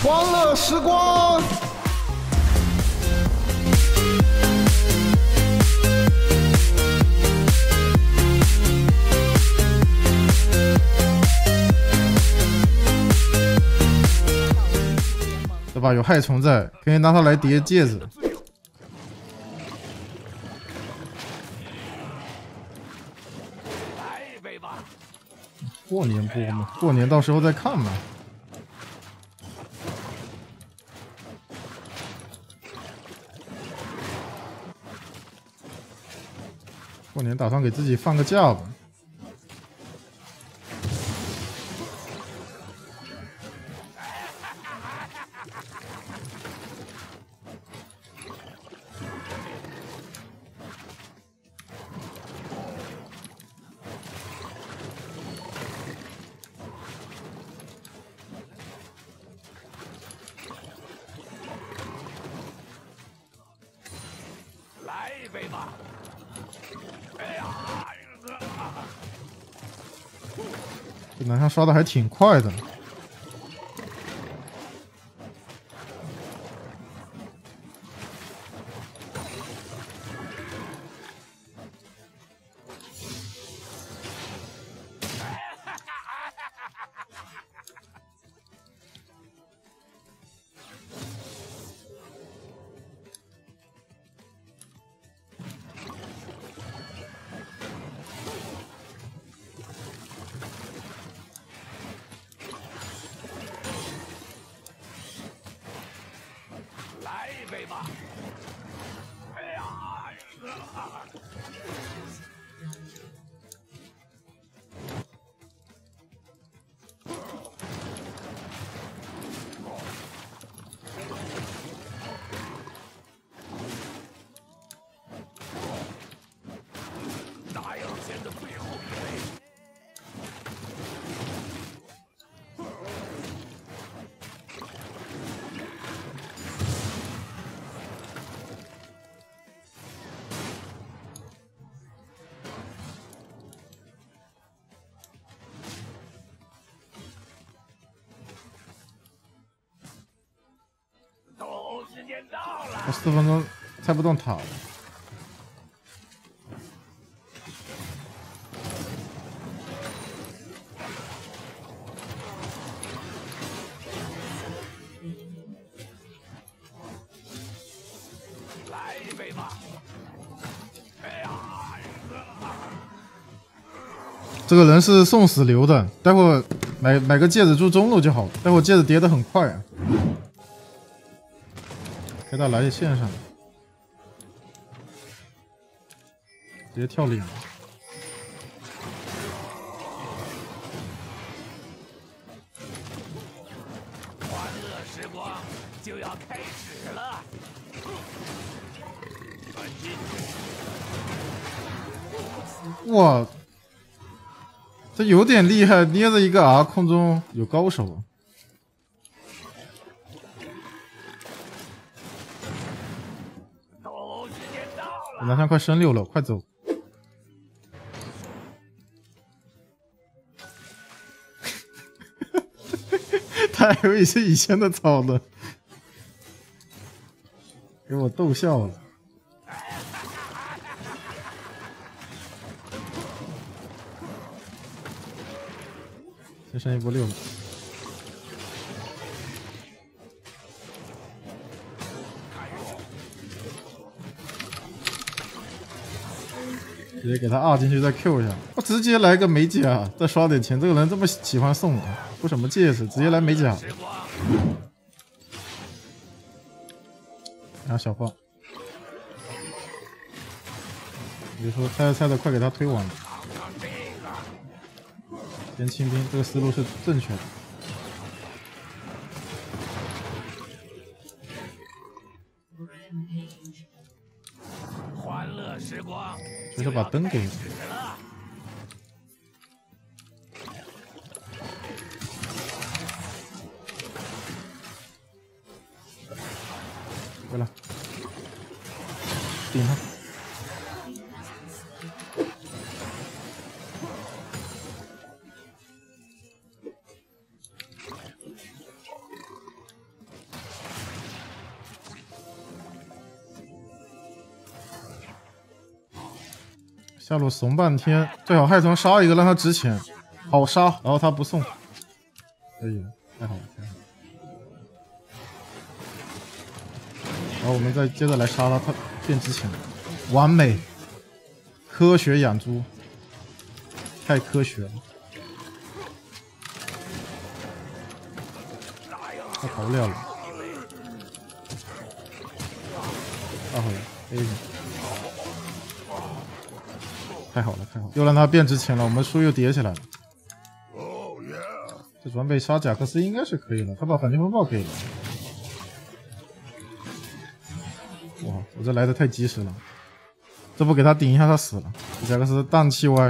欢乐时光。对吧？有害虫在，可以拿它来叠戒指。过年播嘛，过年到时候再看嘛。过年打算给自己放个假吧。 来一杯吧！哎呀！ 这男生刷的还挺快的。 来一杯吧！哎呀！大阳线的最后一杯。时间到了， 我4分钟拆不动塔了。 来一杯吧！哎呀！ 这个人是送死流的，待会儿买个戒指住中路就好了。待会儿戒指叠得很快啊。给他来线上，直接跳领。 欢乐时光就要开始了，传进去！ 哇，这有点厉害，捏着一个 R 空中有高手啊！男生快升6了，快走！他还以为是以前的草呢，给我逗笑了。先升一波6了。直接给他R进去再 Q 一下，我直接来个美甲，再刷点钱。这个人这么喜欢送，出什么戒指，直接来美甲。然后小放，比如说猜的快给他推完。先清兵，这个思路是正确的。 欢乐时光， 就是把灯给。对了，顶他。 下路怂半天，最好害虫杀一个，让他值钱，好杀，然后他不送，可以了，太好了，太好了。然后我们再接着来杀他，他变值钱，完美，科学养猪，太科学了。他跑不了了，大回来 A 一下。太好了，太好了，又让他变值钱了，我们输又叠起来了。这转被杀贾克斯应该是可以了，他把反击风暴给了。哇，我这来的太及时了，这不给他顶一下他死了。贾克斯氮气歪。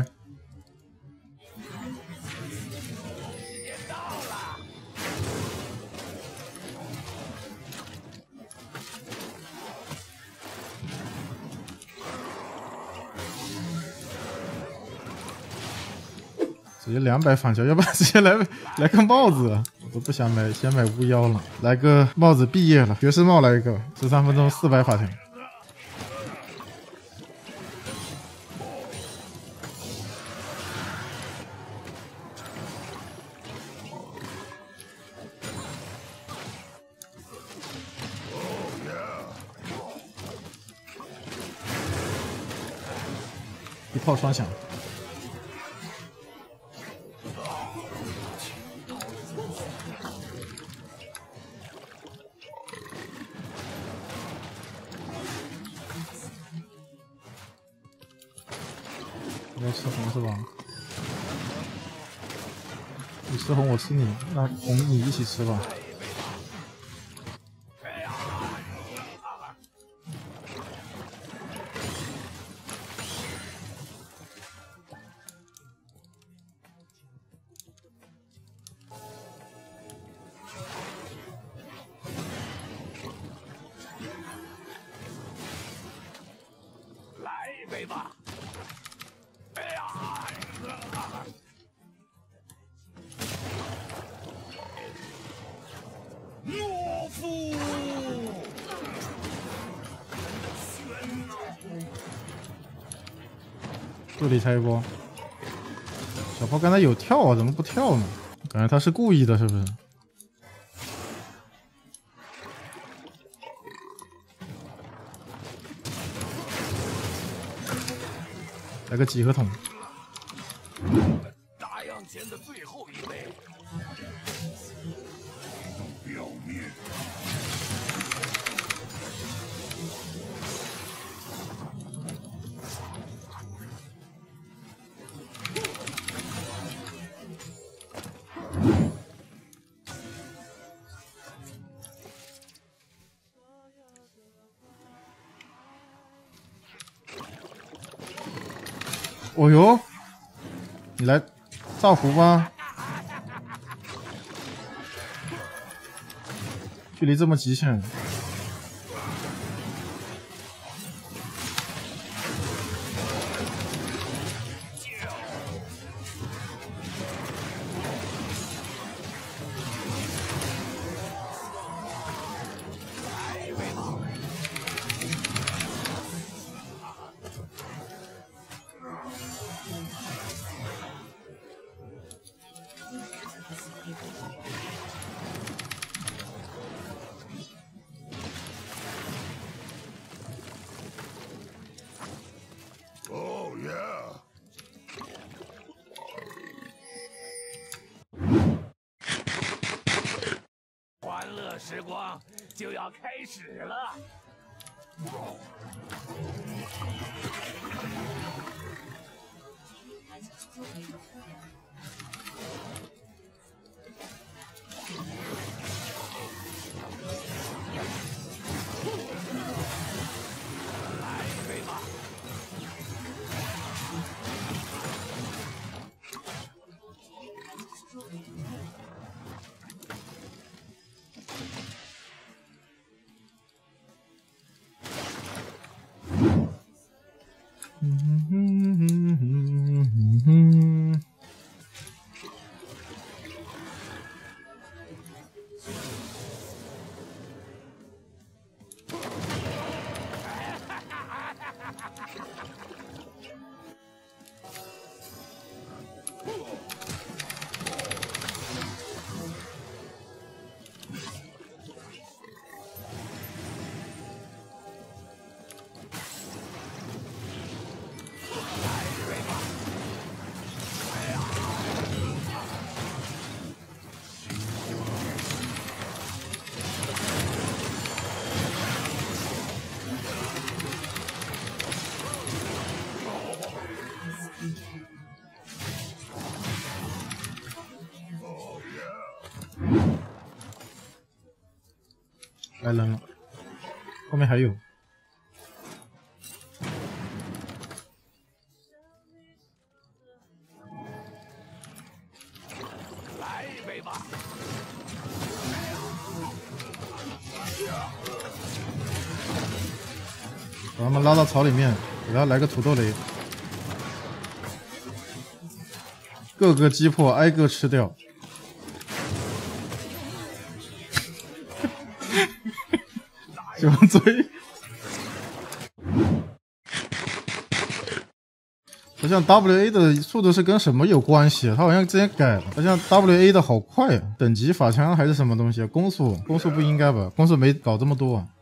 直接200反销，要不然直接来个帽子，我都不想买，先买巫妖了。来个帽子毕业了，爵士帽来一个，13分钟400法条。一炮双响。你要吃红是吧？你吃红我吃你，那红你一起吃吧。 来一杯吧。懦夫！ 这里拆一波。小炮刚才有跳啊，怎么不跳呢？感觉他是故意的，是不是？来个几何桶。 打烊前的最后一杯。表面。 哦呦，你来造福吧？距离这么极限。欢乐时光就要开始了。来一杯吧。 来人了，后面还有。 来一杯吧。 把他们拉到草里面，给他来个土豆雷，各个击破，挨个吃掉。喜欢追。好像 WA 的速度是跟什么有关系？它好像之前改了，好像 WA 的好快啊！等级法枪还是什么东西啊？攻速不应该吧？攻速没搞这么多啊。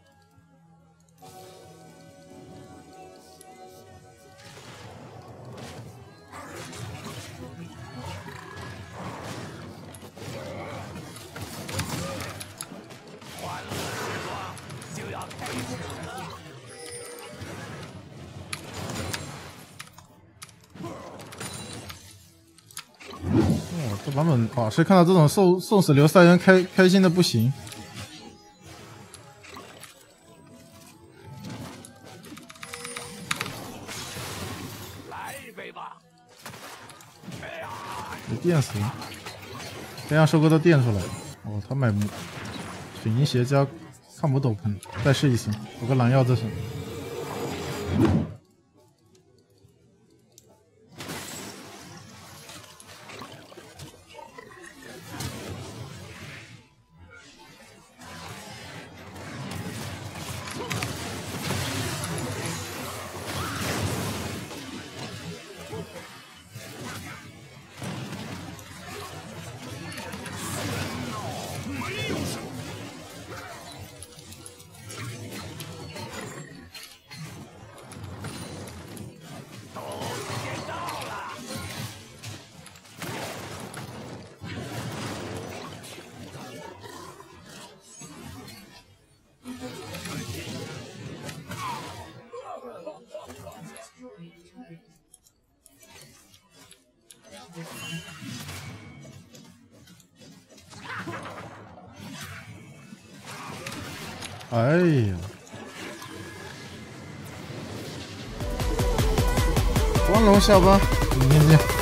欢乐时光就要开始了。 哦，这版本法师看到这种送死流赛人开心的不行。 来一杯吧。 给电死，先让收割都电出来。哦，他买水银鞋加抗魔斗篷，再试一次，有个蓝药这是。哎呀，光荣下班，明天见。